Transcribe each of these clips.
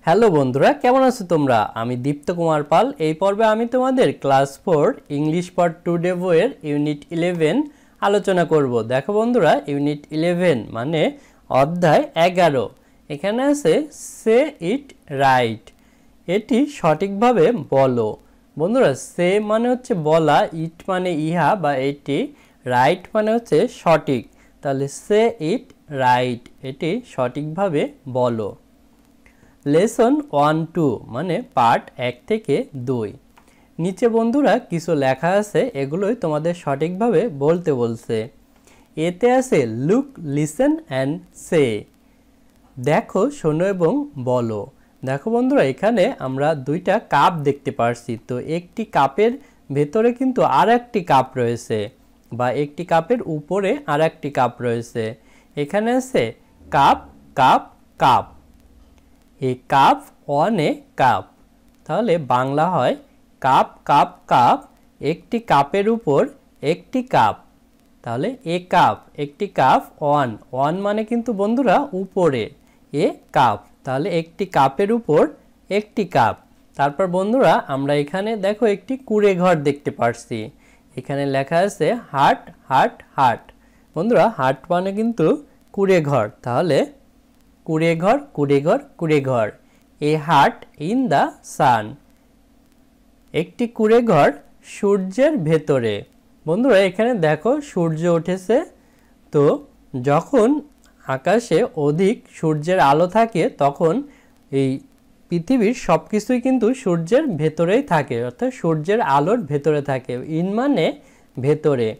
Hello বন্ধুরা, কেমন আছো তোমরা? আমি দীপ্ত কুমার পাল। এই পর্বে আমি তোমাদের ক্লাস 4 ইংলিশ ফর টুডে বইয়ের ইউনিট 11 আলোচনা করব। দেখো বন্ধুরা, ইউনিট 11 মানে অধ্যায় 11। এখানে আছে সে ইট রাইট, এটি সঠিকভাবে বলো। বন্ধুরা, সে মানে হচ্ছে বলা, ইট মানে ইহা বা এটি, রাইট মানে হচ্ছে সঠিক। তাহলে সে ইট রাইট, এটি সঠিকভাবে বলো। লেসন 1-2 মানে পার্ট 1 থেকে 2। নিচে বন্ধুরা কিছু লেখা আছে, এগুলোই তোমাদের সঠিকভাবে বলতে বলছে। এতে আছে লুক, লিসেন অ্যান্ড সে, দেখো, শোনো এবং বলো। দেখো বন্ধুরা, এখানে আমরা দুইটা কাপ দেখতে পারছি। তো একটি কাপের ভেতরে কিন্তু আর একটি কাপ রয়েছে, বা একটি কাপের উপরে আর একটি কাপ রয়েছে। এখানে আছে cup cup cup, a cup on a cup. তাহলে বাংলা হয় কাপ কাপ কাপ, একটি কাপের উপর একটি কাপ। তাহলে এ কাপ, একটি কাপ, অন, অন মানে কিন্তু বন্ধুরা উপরে, এ কাপ, তাহলে একটি কাপের উপর একটি কাপ। তারপর বন্ধুরা আমরা এখানে দেখো একটি কুঁড়ে ঘর দেখতে পারছি। এখানে লেখা আছে হাট হাট হাট। বন্ধুরা, হাট মানে কিন্তু কুঁড়ে ঘর। তাহলে কুঁড়ে ঘর কুঁড়ে ঘর কুঁড়ে ঘর, এ হাট ইন দ্য সান, একটি কুঁড়ে ঘর সূর্যের ভেতরে। বন্ধুরা, এখানে দেখো সূর্য উঠেছে। তো যখন আকাশে অধিক সূর্যের আলো থাকে তখন এই পৃথিবীর সব কিছুই কিন্তু সূর্যের ভেতরেই থাকে, অর্থাৎ সূর্যের আলোর ভেতরে থাকে। ইন মানে ভেতরে।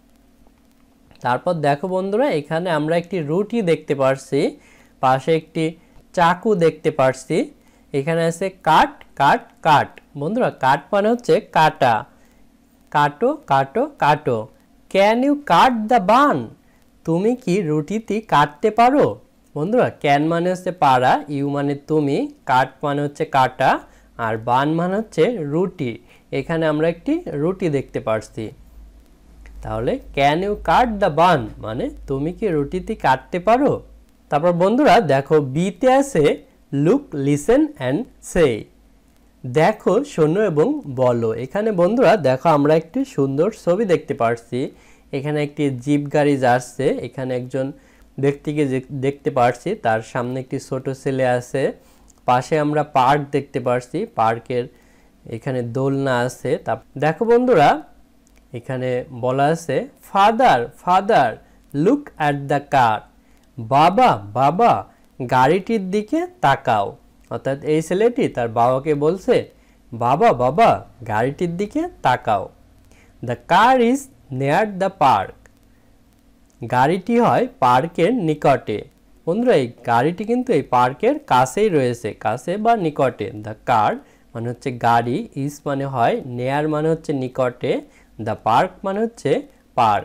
তারপর দেখো বন্ধুরা, এখানে আমরা একটি রুটি দেখতে পারছি, পাশে একটি চাকু দেখতে পারছি। এখানে আছে কাট কাট কাট। বন্ধুরা, কাট মানে হচ্ছে কাটা, কাটো কাটো কাটো। Can you cut the bun, তুমি কি রুটিটি কাটতে পারো? বন্ধুরা, ক্যান মানে হচ্ছে পারা, ইউ মানে তুমি, কাট মানে হচ্ছে কাটা, আর বান মানে হচ্ছে রুটি। এখানে আমরা একটি রুটি দেখতে পারছি। তাহলে can you cut the bun মানে তুমি কি রুটিটি কাটতে পারো? তারপর বন্ধুরা দেখো বিতে আছে লুক, লিসেন অ্যান্ড সে, দেখো, শোনো এবং বলো। এখানে বন্ধুরা দেখো আমরা একটি সুন্দর ছবি দেখতে পারছি। এখানে একটি জিপ গাড়ি যাচ্ছে, এখানে একজন ব্যক্তিকে দেখতে পারছি, তার সামনে একটি ছোট ছেলে আছে। পাশে আমরা পার্ক দেখতে পারছি, পার্কের এখানে দোলনা আছে। দেখো বন্ধুরা, এখানে বলা আছে father father look at the car, বাবা বাবা গাড়িটির দিকে তাকাও। অর্থাৎ এই ছেলেটি তার বাবাকে বলছে, বাবা বাবা গাড়িটির দিকে তাকাও। The car is near the park, গাড়িটি হয় পার্কের নিকটে। বন্ধুরা, এই গাড়িটি কিন্তু এই পার্কের কাছেই রয়েছে, কাছে বা নিকটে। দ্য কার মানে হচ্ছে গাড়ি, ইজ মানে হয়, নেয়ার মানে হচ্ছে নিকটে, দ্য পার্ক মানে হচ্ছে পার্ক।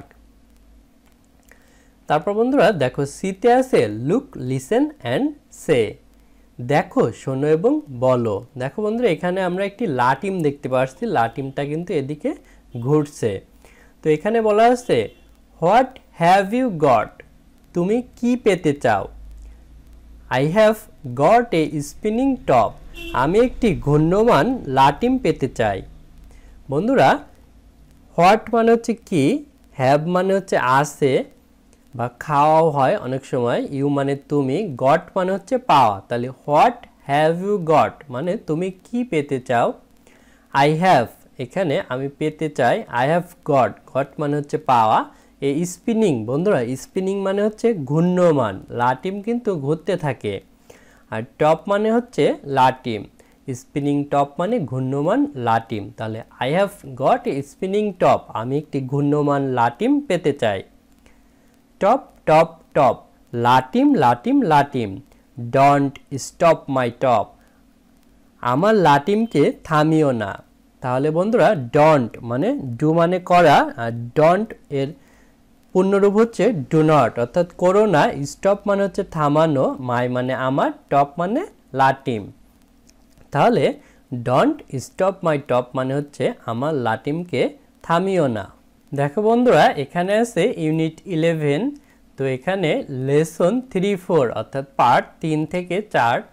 তারপর বন্ধুরা দেখো সিতে আছে লুক, লিসেন অ্যান্ড সে, দেখো, শোনো এবং বলো। দেখো বন্ধুরা, এখানে আমরা একটি লাটিম দেখতে পাচ্ছি, লাটিমটা কিন্তু এদিকে ঘুরছে। তো এখানে বলা আছে হোয়াট হ্যাভ ইউ গট, তুমি কি পেতে চাও? I have got a spinning top, আমি একটি ঘূর্ণমান লাটিম পেতে চাই। বন্ধুরা, হোয়াট মানে হচ্ছে কি, হ্যাভ মানে হচ্ছে আছে বা খাওয়াও হয় অনেক সময়, ইউ মানে তুমি, গট মানে হচ্ছে পাওয়া। তাহলে হোয়াট হ্যাভ ইউ গট মানে তুমি কি পেতে চাও? আই হ্যাভ, এখানে আমি পেতে চাই, আই হ্যাভ গট, গট মানে হচ্ছে পাওয়া। এ স্পিনিং, বন্ধুরা স্পিনিং মানে হচ্ছে ঘূর্ণমান, লাটিম কিন্তু ঘুরতে থাকে। আর টপ মানে হচ্ছে লাটিম, স্পিনিং টপ মানে ঘূর্ণমান লাটিম। তাহলে I have got a spinning top, আমি একটি ঘূর্ণমান লাটিম পেতে চাই। টপ টপ টপ, লাটিম লাটিম লাটিম, ডন্ট স্টপ মাই টপ, আমার লাটিমকে থামিও না। তাহলে বন্ধুরা, ডন্ট মানে ডু মানে করা, আর ডন্ট এর পূর্ণরূপ হচ্ছে ডু নট, অর্থাৎ করো না। স্টপ মানে হচ্ছে থামানো, মাই মানে আমার, টপ মানে লাটিম। তাহলে ডন্ট স্টপ মাই টপ মানে হচ্ছে আমার লাটিমকে থামিও না। দেখো বন্ধুরা, এখানে আছে ইউনিট 11। তো এখানে লেসন 3-4 অর্থাৎ পার্ট 3 থেকে 4।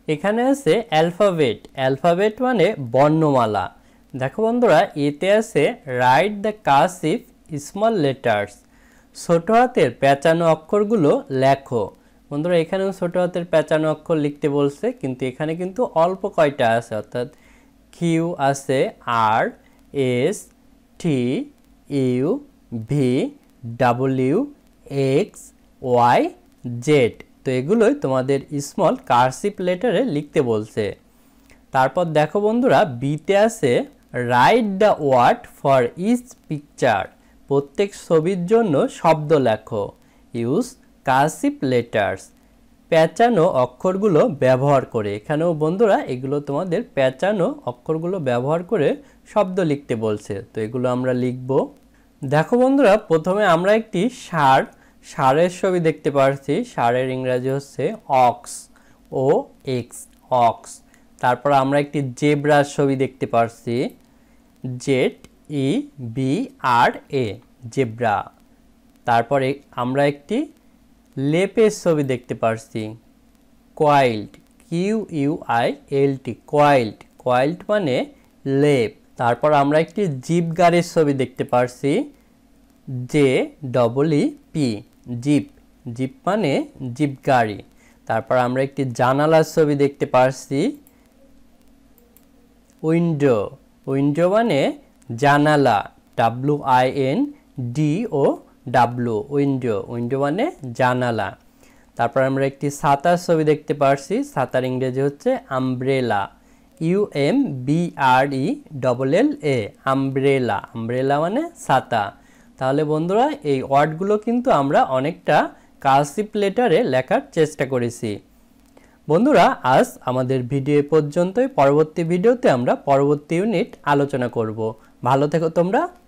এখানে আছে অ্যালফাবেট, অ্যালফাবেট মানে বর্ণমালা। দেখো বন্ধুরা, এতে আছে write the cursive small letters, ছোট হাতের পেঁচানো অক্ষরগুলো লেখো। বন্ধুরা এখানেও ছোট হাতের পেঁচানো অক্ষর লিখতে বলছে, কিন্তু এখানে কিন্তু অল্প কয়টা আছে, অর্থাৎ কিউ আছে, R, S, T, U, V, W, X, Y, Z. তো এগুলোই তোমাদের স্মল কার্সিভ লেটারে লিখতে বলছে। তারপর দেখো বন্ধুরা, বিতে আছে write the word for each picture, প্রত্যেক ছবির জন্য শব্দ লেখো। ইউজ কার্সিভ লেটার্স, পেঁচানো অক্ষরগুলো ব্যবহার করে। এখানেও বন্ধুরা এগুলো তোমাদের পেঁচানো অক্ষরগুলো ব্যবহার করে শব্দ লিখতে বলছে, তো এগুলো আমরা লিখব। দেখো বন্ধুরা, প্রথমে আমরা একটি ষাঁড়ের ছবি দেখতে পাচ্ছি। ষাঁড়ের ইংরাজি হচ্ছে অক্স, ও এক্স, অক্স। তারপর আমরা একটি জেব্রার ছবি দেখতে পাচ্ছি, Z E B R A, zebra. তারপরে আমরা একটি লেপের ছবি দেখতে পাচ্ছি, quilt, Q U I L T, quilt, quilt মানে লেপ। তারপর আমরা একটি জিপ গাড়ির ছবি দেখতে পাচ্ছি, J double E P, jeep, jeep মানে জিপ গাড়ি। তারপর আমরা একটি জানালার ছবি দেখতে পাচ্ছি, উইন্ডো, উইন্ডো মানে জানালা, W I N D O W, window, window মানে জানালা। তারপর আমরা একটি ছাতার ছবি দেখতে পাচ্ছি, ছাতার ইংরেজি হচ্ছে umbrella, U M B R E double L A, umbrella, umbrella মানে ছাতা। তাহলে বন্ধুরা এই ওয়ার্ডগুলো কিন্তু আমরা অনেকটা কার্সিভ লেটারে লেখার চেষ্টা করেছি। বন্ধুরা আজ আমাদের ভিডিও পর্যন্তই, পরবর্তী ভিডিওতে আমরা পরবর্তী ইউনিট আলোচনা করব। ভালো থেকো তোমরা।